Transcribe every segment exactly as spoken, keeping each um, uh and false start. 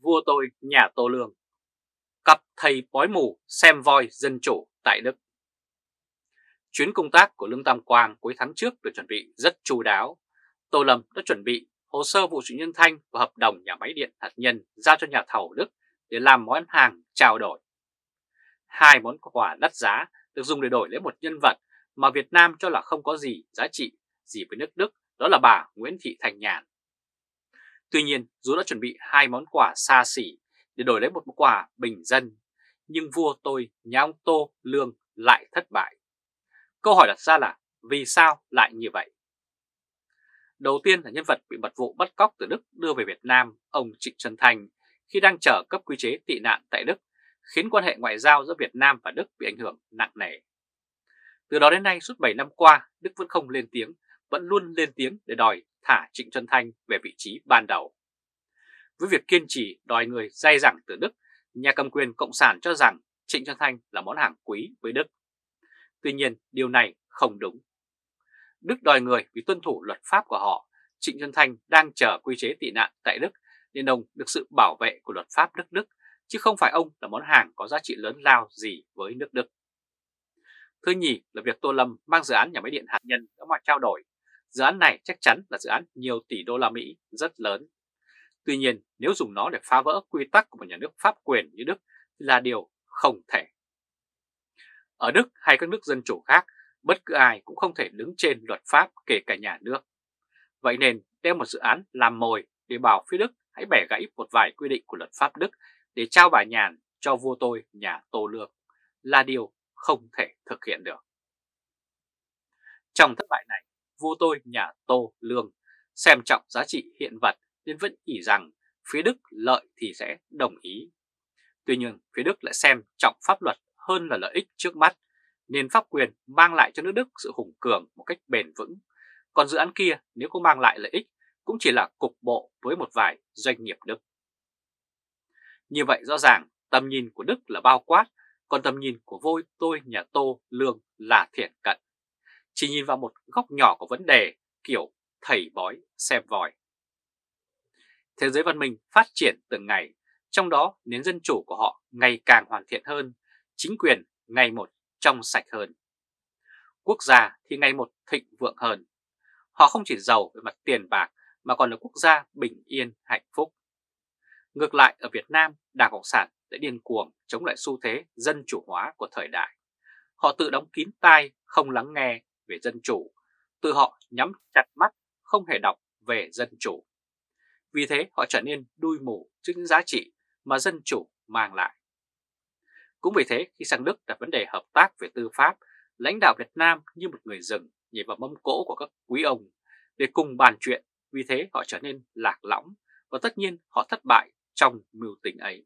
vua tôi nhà Tô Lương, cặp thầy bói mù xem voi dân chủ tại Đức. Chuyến công tác của Lương Tam Quang cuối tháng trước được chuẩn bị rất chu đáo. Tô Lâm đã chuẩn bị hồ sơ vụ Trịnh Xuân Thanh và hợp đồng nhà máy điện hạt nhân giao cho nhà thầu Đức để làm món hàng trao đổi. Hai món quà đắt giá được dùng để đổi lấy một nhân vật mà Việt Nam cho là không có gì giá trị gì với nước Đức, đó là bà Nguyễn Thị Thanh Nhàn. Tuy nhiên, dù đã chuẩn bị hai món quà xa xỉ để đổi lấy một món quà bình dân, nhưng vua tôi, nhà ông Tô Lương lại thất bại. Câu hỏi đặt ra là vì sao lại như vậy? Đầu tiên là nhân vật bị mật vụ bắt cóc từ Đức đưa về Việt Nam, ông Trịnh Xuân Thanh, khi đang chờ cấp quy chế tị nạn tại Đức, khiến quan hệ ngoại giao giữa Việt Nam và Đức bị ảnh hưởng nặng nề. Từ đó đến nay, suốt bảy năm qua, Đức vẫn không lên tiếng, vẫn luôn lên tiếng để đòi thả Trịnh Xuân Thanh về vị trí ban đầu. Với việc kiên trì đòi người dai dẳng từ Đức, nhà cầm quyền Cộng sản cho rằng Trịnh Xuân Thanh là món hàng quý với Đức. Tuy nhiên, điều này không đúng. Đức đòi người vì tuân thủ luật pháp của họ. Trịnh Xuân Thanh đang chờ quy chế tị nạn tại Đức nên ông được sự bảo vệ của luật pháp nước Đức, chứ không phải ông là món hàng có giá trị lớn lao gì với nước Đức. Thứ nhì là việc Tô Lâm mang dự án nhà máy điện hạt nhân đã mà trao đổi. Dự án này chắc chắn là dự án nhiều tỷ đô la Mỹ rất lớn. Tuy nhiên, nếu dùng nó để phá vỡ quy tắc của một nhà nước pháp quyền như Đức thì là điều không thể. Ở Đức hay các nước dân chủ khác, bất cứ ai cũng không thể đứng trên luật pháp, kể cả nhà nước. Vậy nên đem một dự án làm mồi để bảo phía Đức hãy bẻ gãy một vài quy định của luật pháp Đức để trao bà Nhàn cho vua tôi nhà Tô Lương là điều không thể thực hiện được. Trong thất bại này, vua tôi nhà Tô Lương xem trọng giá trị hiện vật nên vẫn ỷ rằng phía Đức lợi thì sẽ đồng ý. Tuy nhiên, phía Đức lại xem trọng pháp luật hơn là lợi ích trước mắt, nên pháp quyền mang lại cho nước Đức sự hùng cường một cách bền vững. Còn dự án kia nếu có mang lại lợi ích cũng chỉ là cục bộ với một vài doanh nghiệp Đức. Như vậy rõ ràng tầm nhìn của Đức là bao quát, còn tầm nhìn của vua tôi nhà Tô Lương là thiển cận. Chỉ nhìn vào một góc nhỏ của vấn đề kiểu thầy bói xem voi. Thế giới văn minh phát triển từng ngày, trong đó nền dân chủ của họ ngày càng hoàn thiện hơn, chính quyền ngày một trong sạch hơn. Quốc gia thì ngày một thịnh vượng hơn. Họ không chỉ giàu về mặt tiền bạc mà còn là quốc gia bình yên, hạnh phúc. Ngược lại ở Việt Nam, Đảng Cộng sản đã điên cuồng chống lại xu thế dân chủ hóa của thời đại. Họ tự đóng kín tai, không lắng nghe về dân chủ, tự họ nhắm chặt mắt, không hề đọc về dân chủ. Vì thế họ trở nên đuôi mù trước những giá trị mà dân chủ mang lại. Cũng vì thế khi sang Đức đặt vấn đề hợp tác về tư pháp, lãnh đạo Việt Nam như một người rừng nhảy vào mâm cỗ của các quý ông để cùng bàn chuyện, vì thế họ trở nên lạc lõng và tất nhiên họ thất bại trong mưu tính ấy.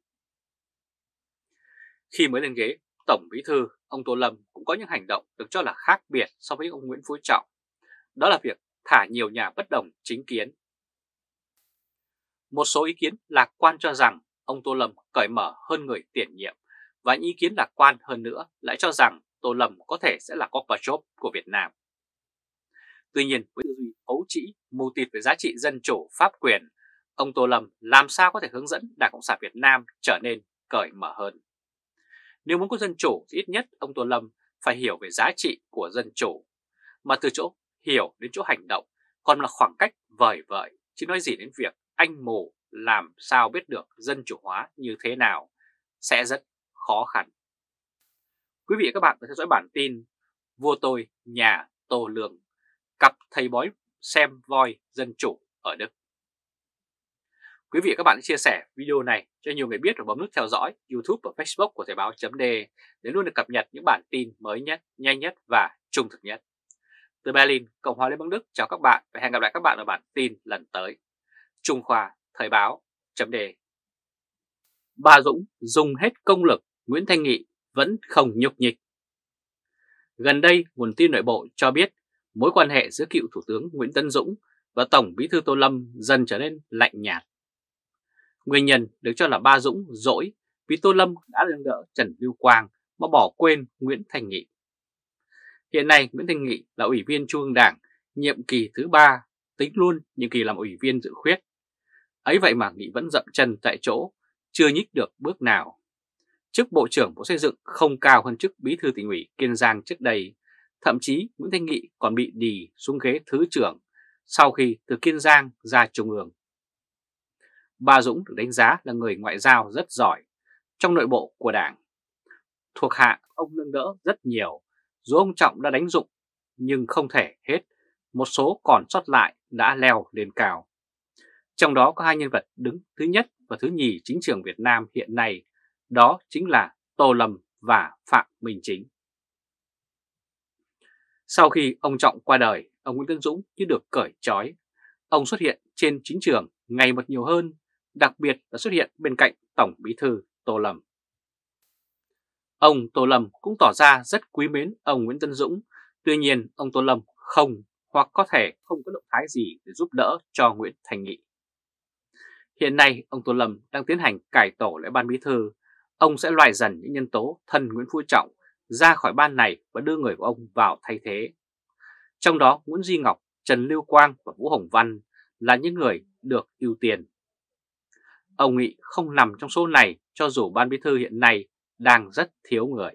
Khi mới lên ghế Tổng Bí thư, ông Tô Lâm cũng có những hành động được cho là khác biệt so với ông Nguyễn Phú Trọng. Đó là việc thả nhiều nhà bất đồng chính kiến. Một số ý kiến lạc quan cho rằng ông Tô Lâm cởi mở hơn người tiền nhiệm, và những ý kiến lạc quan hơn nữa lại cho rằng Tô Lâm có thể sẽ là Gorbachev của Việt Nam. Tuy nhiên với tư duy ấu trĩ, mù tịt về giá trị dân chủ, pháp quyền, ông Tô Lâm làm sao có thể hướng dẫn Đảng Cộng sản Việt Nam trở nên cởi mở hơn. Nếu muốn có dân chủ thì ít nhất ông Tô Lâm phải hiểu về giá trị của dân chủ, mà từ chỗ hiểu đến chỗ hành động còn là khoảng cách vời vợi, chứ nói gì đến việc anh mù làm sao biết được dân chủ hóa như thế nào sẽ rất khó khăn. Quý vị và các bạn đã theo dõi bản tin Vua tôi nhà Tô Lương, cặp thầy bói xem voi dân chủ ở Đức. Quý vị và các bạn hãy chia sẻ video này cho nhiều người biết và bấm nút theo dõi YouTube và Facebook của Thời báo chấm D để luôn được cập nhật những bản tin mới nhất, nhanh nhất và trung thực nhất. Từ Berlin, Cộng hòa Liên bang Đức chào các bạn và hẹn gặp lại các bạn ở bản tin lần tới. Trung Khoa, Thời báo chấm D. Bà Dũng dùng hết công lực, Nguyễn Thanh Nghị vẫn không nhúc nhích. Gần đây, nguồn tin nội bộ cho biết mối quan hệ giữa cựu Thủ tướng Nguyễn Tấn Dũng và Tổng Bí thư Tô Lâm dần trở nên lạnh nhạt. Nguyên nhân được cho là ba Dũng dỗi vì Tô Lâm đã nâng đỡ Trần Lưu Quang mà bỏ quên Nguyễn Thanh Nghị. Hiện nay Nguyễn Thanh Nghị là Ủy viên Trung ương Đảng nhiệm kỳ thứ ba, tính luôn nhiệm kỳ làm Ủy viên dự khuyết. Ấy vậy mà Nghị vẫn dậm chân tại chỗ chưa nhích được bước nào. Chức Bộ trưởng Bộ Xây dựng không cao hơn chức Bí thư Tỉnh ủy Kiên Giang trước đây, thậm chí Nguyễn Thanh Nghị còn bị đì xuống ghế Thứ trưởng sau khi từ Kiên Giang ra Trung ương. Bà Dũng được đánh giá là người ngoại giao rất giỏi trong nội bộ của Đảng. Thuộc hạ ông nâng đỡ rất nhiều, dù ông Trọng đã đánh dụng, nhưng không thể hết, một số còn sót lại đã leo lên cao. Trong đó có hai nhân vật đứng thứ nhất và thứ nhì chính trường Việt Nam hiện nay, đó chính là Tô Lâm và Phạm Minh Chính. Sau khi ông Trọng qua đời, ông Nguyễn Tấn Dũng như được cởi trói. Ông xuất hiện trên chính trường ngày một nhiều hơn, đặc biệt là xuất hiện bên cạnh Tổng Bí thư Tô Lâm. Ông Tô Lâm cũng tỏ ra rất quý mến ông Nguyễn Tấn Dũng, tuy nhiên ông Tô Lâm không hoặc có thể không có động thái gì để giúp đỡ cho Nguyễn Thành Nghị. Hiện nay ông Tô Lâm đang tiến hành cải tổ lại ban bí thư, ông sẽ loại dần những nhân tố thân Nguyễn Phú Trọng ra khỏi ban này và đưa người của ông vào thay thế. Trong đó Nguyễn Duy Ngọc, Trần Lưu Quang và Vũ Hồng Văn là những người được ưu tiên. Ông Nghị không nằm trong số này cho dù ban bí thư hiện nay đang rất thiếu người.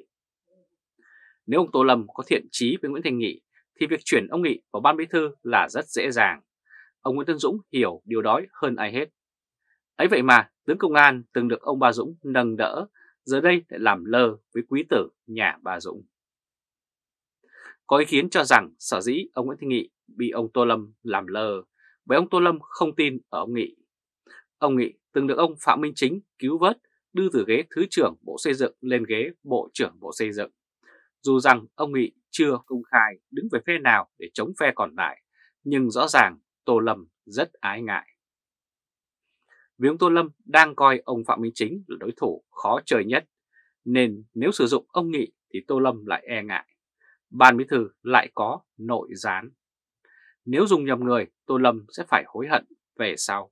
Nếu ông Tô Lâm có thiện chí với Nguyễn Thành Nghị thì việc chuyển ông Nghị vào ban bí thư là rất dễ dàng. Ông Nguyễn Tấn Dũng hiểu điều đó hơn ai hết. Ấy vậy mà tướng công an từng được ông Ba Dũng nâng đỡ, giờ đây lại làm lơ với quý tử nhà Ba Dũng. Có ý kiến cho rằng sở dĩ ông Nguyễn Thành Nghị bị ông Tô Lâm làm lơ bởi ông Tô Lâm không tin ở ông Nghị. Ông Nghị từng được ông Phạm Minh Chính cứu vớt đưa từ ghế Thứ trưởng Bộ Xây dựng lên ghế Bộ trưởng Bộ Xây dựng. Dù rằng ông Nghị chưa công khai đứng về phe nào để chống phe còn lại, nhưng rõ ràng Tô Lâm rất ái ngại. Vì ông Tô Lâm đang coi ông Phạm Minh Chính là đối thủ khó chơi nhất, nên nếu sử dụng ông Nghị thì Tô Lâm lại e ngại. Ban bí thư lại có nội gián. Nếu dùng nhầm người, Tô Lâm sẽ phải hối hận về sau.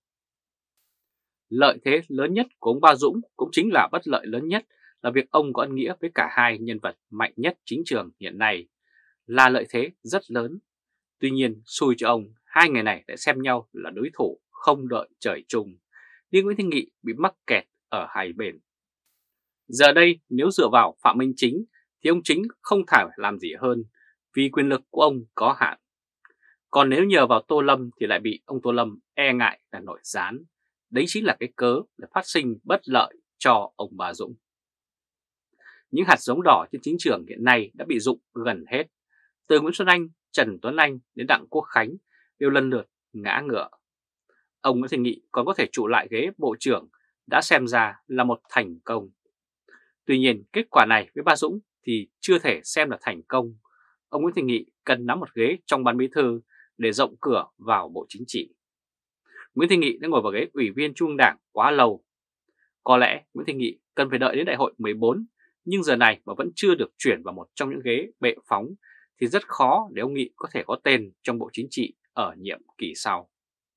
Lợi thế lớn nhất của ông Ba Dũng cũng chính là bất lợi lớn nhất là việc ông có ân nghĩa với cả hai nhân vật mạnh nhất chính trường hiện nay, là lợi thế rất lớn. Tuy nhiên, xui cho ông, hai người này lại xem nhau là đối thủ không đợi trời chung, nhưng Nguyễn Thanh Nghị bị mắc kẹt ở hai bên. Giờ đây, nếu dựa vào Phạm Minh Chính thì ông Chính không thể làm gì hơn vì quyền lực của ông có hạn. Còn nếu nhờ vào Tô Lâm thì lại bị ông Tô Lâm e ngại là nội gián. Đấy chính là cái cớ để phát sinh bất lợi cho ông Ba Dũng. Những hạt giống đỏ trên chính trường hiện nay đã bị rụng gần hết. Từ Nguyễn Xuân Anh, Trần Tuấn Anh đến Đặng Quốc Khánh đều lần lượt ngã ngựa. Ông Nguyễn Thành Nghị còn có thể trụ lại ghế Bộ trưởng đã xem ra là một thành công. Tuy nhiên kết quả này với Ba Dũng thì chưa thể xem là thành công. Ông Nguyễn Thành Nghị cần nắm một ghế trong ban bí thư để rộng cửa vào Bộ Chính trị. Nguyễn Thanh Nghị đã ngồi vào ghế Ủy viên Trung ương Đảng quá lâu. Có lẽ Nguyễn Thanh Nghị cần phải đợi đến đại hội mười bốn, nhưng giờ này mà vẫn chưa được chuyển vào một trong những ghế bệ phóng thì rất khó để ông Nghị có thể có tên trong Bộ Chính trị ở nhiệm kỳ sau.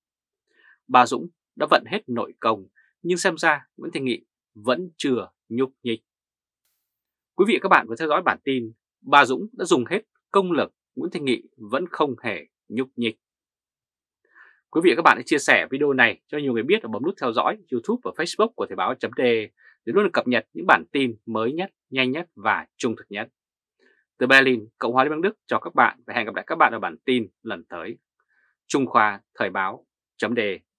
Ba Dũng đã vận hết nội công, nhưng xem ra Nguyễn Thanh Nghị vẫn chưa nhúc nhích. Quý vị và các bạn vừa theo dõi bản tin Ba Dũng đã dùng hết công lực, Nguyễn Thanh Nghị vẫn không hề nhúc nhích. Quý vị và các bạn hãy chia sẻ video này cho nhiều người biết và bấm nút theo dõi YouTube và Facebook của Thời báo chấm de để luôn được cập nhật những bản tin mới nhất, nhanh nhất và trung thực nhất. Từ Berlin, Cộng hòa Liên bang Đức chào các bạn và hẹn gặp lại các bạn ở bản tin lần tới. Trung Khoa Thời báo chấm de